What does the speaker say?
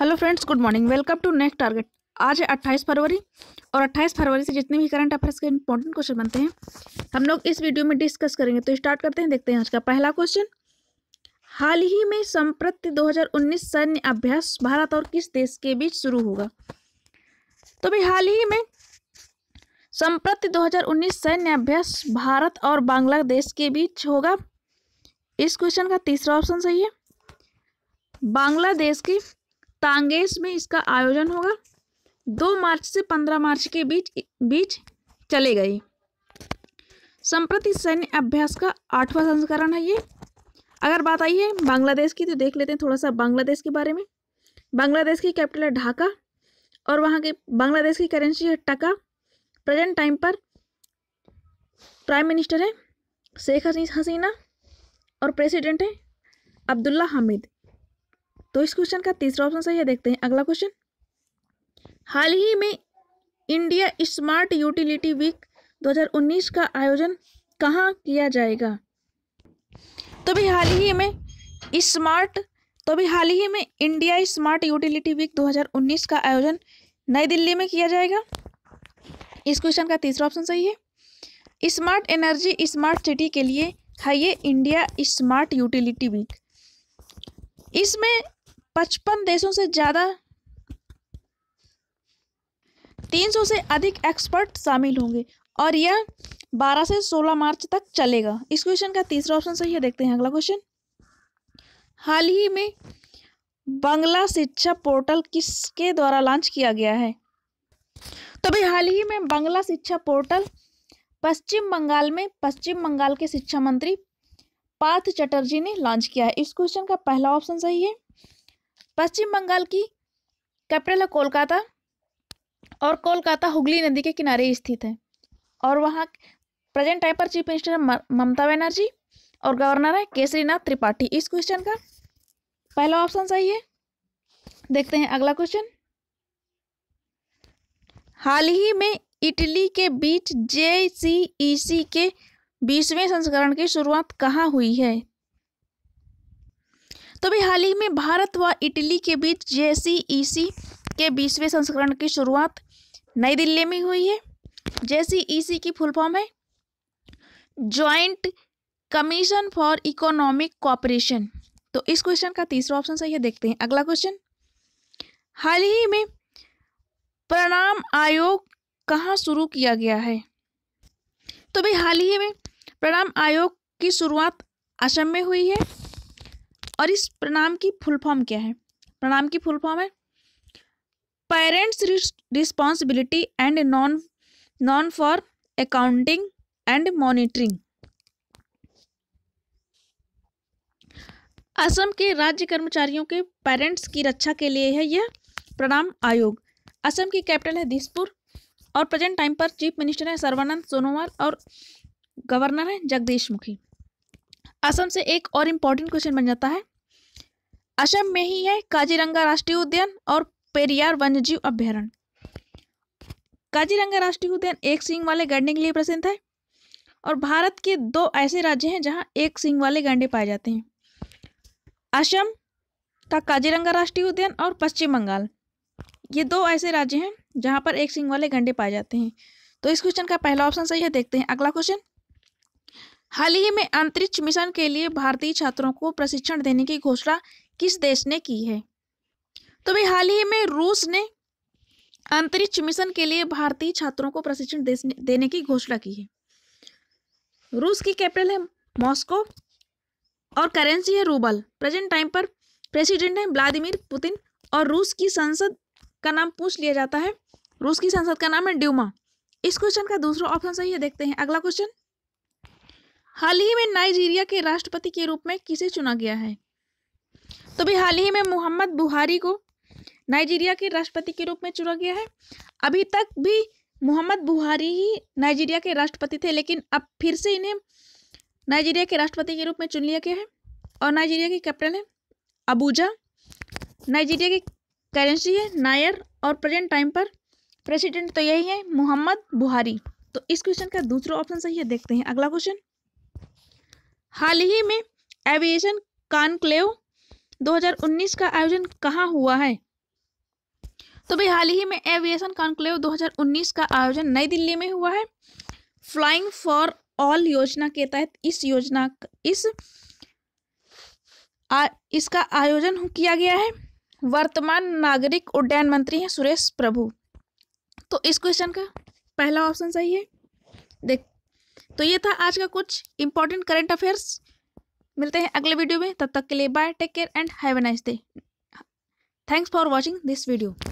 Hello friends, good morning. Welcome to next target. आज है 28 फरवरी और 28 फरवरी से जितने भी करंट अफेयर्स के इंपॉर्टेंट क्वेश्चन बनते हैं हम लोग इस वीडियो में डिस्कस करेंगे। तो स्टार्ट करते हैं। देखते हैं आज का पहला क्वेश्चन। हाल ही में संप्रति 2019 सैन्य अभ्यास भारत और किस देश के बीच शुरू होगा? तो भाई हाल ही में संप्रति 2019 सैन्य अभ्यास भारत और बांग्लादेश के बीच होगा। इस क्वेश्चन का तीसरा ऑप्शन सही है। बांग्लादेश की तांगेस में इसका आयोजन होगा। 2 मार्च से 15 मार्च के बीच चलेगा ये। संप्रति सैन्य अभ्यास का 8वां संस्करण है ये। अगर बात आई है बांग्लादेश की तो देख लेते हैं थोड़ा सा बांग्लादेश के बारे में। बांग्लादेश की कैपिटल है ढाका और वहाँ के बांग्लादेश की करेंसी है टका। प्रेजेंट टाइम पर प्राइम मिनिस्टर है शेख हसीना और प्रेसिडेंट है अब्दुल्ला हामिद। तो इस क्वेश्चन का तीसरा ऑप्शन सही है। देखते हैं अगला क्वेश्चन। हाल ही में इंडिया स्मार्ट यूटिलिटी वीक 2019 का आयोजन कहाँ किया जाएगा? तो भी हाल ही में इंडिया स्मार्ट यूटिलिटी वीक 2019 का आयोजन नई दिल्ली में किया जाएगा। इस क्वेश्चन का तीसरा ऑप्शन सही है। स्मार्ट एनर्जी स्मार्ट सिटी के लिए है ये इंडिया स्मार्ट यूटिलिटी वीक। इसमें 55 देशों से ज़्यादा 300 से अधिक एक्सपर्ट शामिल होंगे और यह 12 से 16 मार्च तक चलेगा। इस क्वेश्चन का तीसरा ऑप्शन सही है। देखते हैं अगला क्वेश्चन। हाल ही में बांग्ला शिक्षा पोर्टल किसके द्वारा लॉन्च किया गया है? तो भाई हाल ही में बांग्ला शिक्षा पोर्टल पश्चिम बंगाल के शिक्षा मंत्री पार्थ चटर्जी ने लॉन्च किया है। इस क्वेश्चन का पहला ऑप्शन सही है। पश्चिम बंगाल की कैपिटल है कोलकाता और कोलकाता हुगली नदी के किनारे स्थित है और वहाँ प्रेजेंट टाइम पर चीफ मिनिस्टर है ममता बनर्जी और गवर्नर है केसरीनाथ त्रिपाठी। इस क्वेश्चन का पहला ऑप्शन सही है। देखते हैं अगला क्वेश्चन। हाल ही में इटली के बीच JCEC के 20वें संस्करण की शुरुआत कहाँ हुई है? तो भी हाल ही में भारत व इटली के बीच JCEC के 20वें संस्करण की शुरुआत नई दिल्ली में हुई है। JCEC की फुल फॉर्म है joint commission for economic cooperation. तो इस क्वेश्चन का तीसरा ऑप्शन सही है। देखते हैं अगला क्वेश्चन। हाल ही में प्रणाम आयोग कहाँ शुरू किया गया है? तो भाई हाल ही में प्रणाम आयोग की शुरुआत असम में हुई है और इस प्रणाम की फुल फॉर्म क्या है? प्रणाम की फुल फॉर्म है parents responsibility and non for accounting and monitoring. Assam के राज्य कर्मचारियों के पेरेंट्स की रक्षा के लिए है यह प्रणाम आयोग। असम की कैपिटल है दिसपुर और प्रेजेंट टाइम पर चीफ मिनिस्टर है सर्बानंद सोनोवाल और गवर्नर है जगदीश मुखी। असम से एक और इम्पॉर्टेंट क्वेश्चन बन जाता है। असम में ही है काजीरंगा राष्ट्रीय उद्यान और पेरियार वन्यजीव अभ्यारण्य। काजीरंगा राष्ट्रीय उद्यान एक सींग वाले गैंडे के लिए प्रसिद्ध है और भारत के 2 ऐसे राज्य हैं जहां एक सींग वाले गैंडे पाए जाते हैं। असम का काजीरंगा राष्ट्रीय उद्यान और पश्चिम बंगाल, ये 2 ऐसे राज्य हैं जहां पर एक सींग वाले गैंडे पाए जाते हैं। तो इस क्वेश्चन का पहला ऑप्शन सही है। देखते हैं अगला क्वेश्चन। हाल ही में अंतरिक्ष मिशन के लिए भारतीय छात्रों को प्रशिक्षण देने की घोषणा किस देश ने की है? तो भाई हाल ही में रूस ने अंतरिक्ष मिशन के लिए भारतीय छात्रों को प्रशिक्षण देने की घोषणा की है। रूस की कैपिटल है मॉस्को और करेंसी है रूबल। प्रेजेंट टाइम पर प्रेसिडेंट है व्लादिमीर पुतिन और रूस की संसद का नाम पूछ लिया जाता है। रूस की संसद का नाम है ड्यूमा। इस क्वेश्चन का दूसरा ऑप्शन सही है। देखते हैं अगला क्वेश्चन। हाल ही में नाइजीरिया के राष्ट्रपति के रूप में किसे चुना गया है? तो भी हाल ही में मोहम्मद बुहारी को नाइजीरिया के राष्ट्रपति के रूप में चुना गया है। अभी तक भी मोहम्मद बुहारी ही नाइजीरिया के राष्ट्रपति थे, लेकिन अब फिर से इन्हें नाइजीरिया के राष्ट्रपति के रूप में चुन लिया गया है और नाइजीरिया की कैपिटल है अबूजा। नाइजीरिया की करेंसी है नायर और प्रेजेंट टाइम पर प्रेसिडेंट तो यही है मोहम्मद बुहारी। तो इस क्वेश्चन का दूसरा ऑप्शन सही है। देखते हैं अगला क्वेश्चन। हाल ही में एविएशन कॉन्क्लेव 2019 का आयोजन कहाँ हुआ है? तो भाई हाल ही में एविएशन कॉन्क्लेव 2019 का आयोजन नई दिल्ली में हुआ है। फ्लाइंग फॉर ऑल योजना के तहत इसका आयोजन किया गया है। वर्तमान नागरिक उड्डयन मंत्री हैं सुरेश प्रभु। तो इस क्वेश्चन का पहला ऑप्शन सही है। देख, तो ये था आज का कुछ इंपॉर्टेंट करंट अफेयर्स। मिलते हैं अगले वीडियो में, तब तक के लिए bye, take care and have a nice day. Thanks for watching this video.